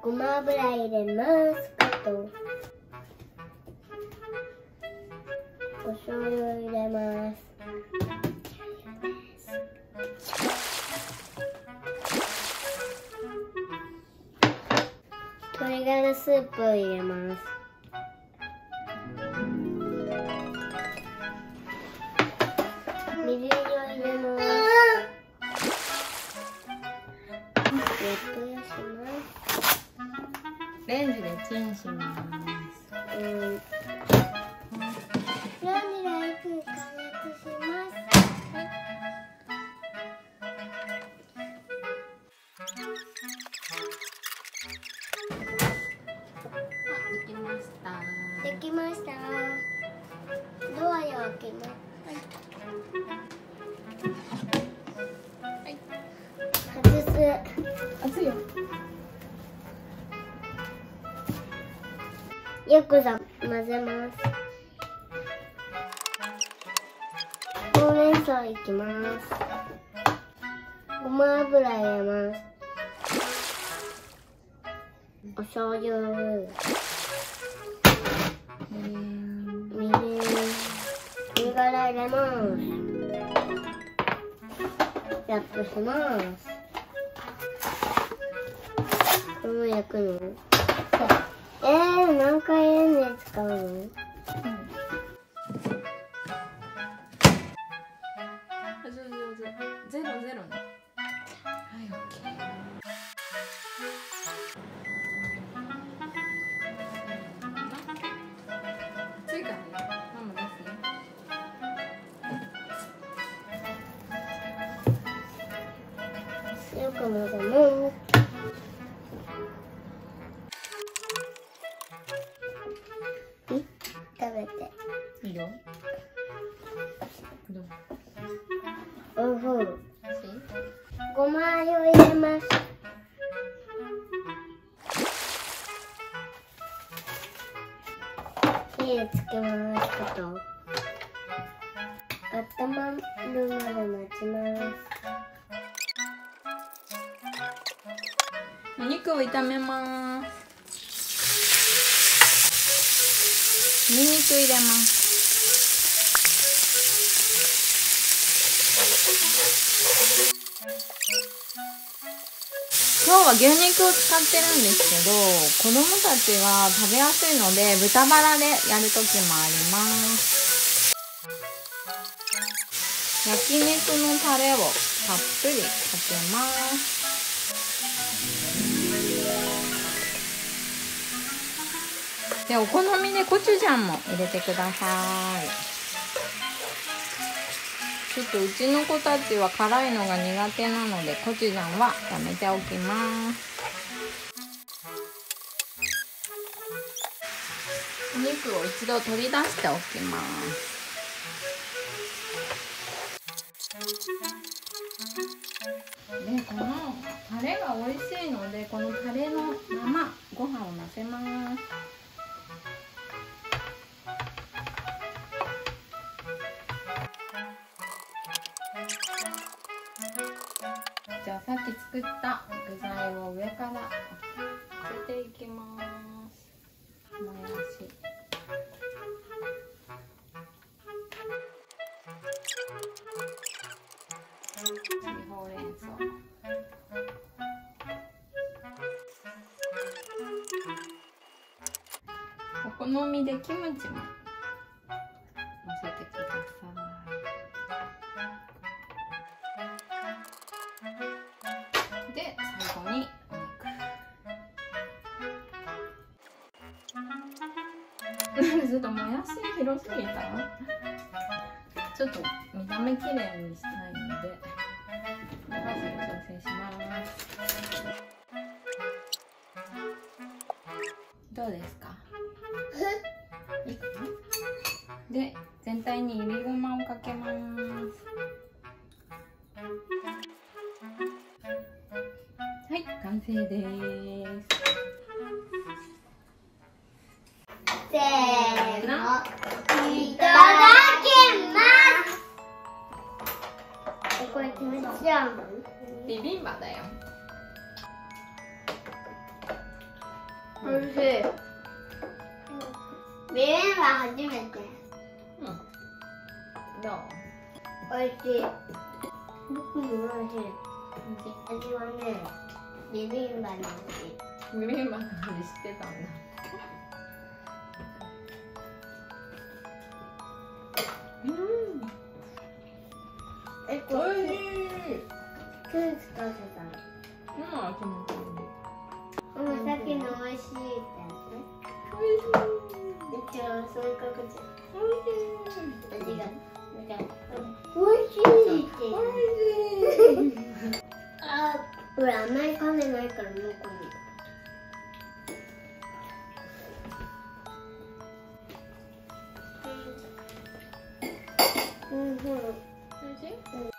ごま油入れます。あとお醤油入れます。鶏ガラスープを入れます。みりんを入れます。ラップをします。 レンジでチンします。 バニラ1分加熱します。 できました。 できました。ドアを開けます。はい。外す。 熱いよ。 よく混ぜます。ほうれん草いきます。ごま油入れます。お醤油、みりん、鶏ガラ入れます。ラップします。これも焼くの？何回レンジ使うの？ 上手。ゼロね。はい、オッケー。熱いからね。ママ出すね。 よく混ぜます。食べて。 いいよ。どう？ おいしい。ごま油を入れます。火をつけます。温まるまで待ちます。 お肉を炒めます。ニンニク入れます。今日は牛肉を使ってるんですけど、子供たちが食べやすいので豚バラでやる時もあります。焼肉のタレをたっぷりかけます。で、お好みでコチュジャンも入れてください。ちょっとうちの子たちは辛いのが苦手なのでコチュジャンはやめておきます。お肉を一度取り出しておきます。で、このタレが美味しいのでこのタレのままご飯をのせます。じゃあさっき作った具材を上からのせていきます。もやし、次ほうれん草、お好みでキムチものせてください。で、最後にお肉。ちょっともやし広すぎた。ちょっと見た目綺麗にしたいので長さに調整します。どうですか？いいかな？で、全体にいりごまをかけます。はい、完成です。 せーの、いただきます。これキムチラーメン？ ビビンバだよ。 おいしい。ビビンバ初めて。 うん。どう？ おいしい。僕もおいしい。味はね、ビビンバの味。 ビビンバの味してたんだ。うん。 こおいしい。 スーツかけたの。 今は気持ちいい。 さっきのおいしいってやおいしい。 つ。一応そういう感じ。 おいしい。 味が。おいしいって。 おいしい。 あ、ほらあんまり噛めないからもうこれ。うん。 おいしい？ うん。